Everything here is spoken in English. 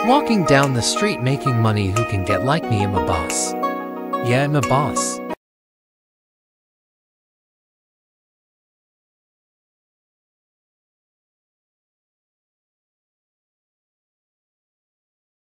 Walking down the street making money, who can get like me? I'm a boss. Yeah, I'm a boss.